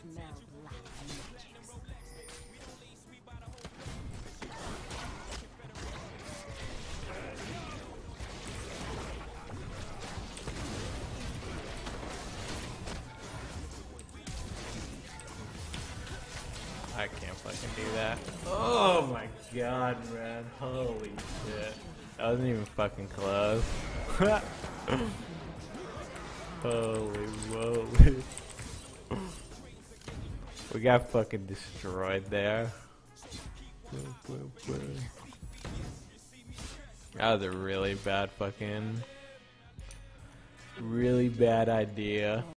I can't fucking do that. Oh my god, man. Holy shit. That wasn't even fucking close. Holy moly. We got fucking destroyed there. That was a really bad idea.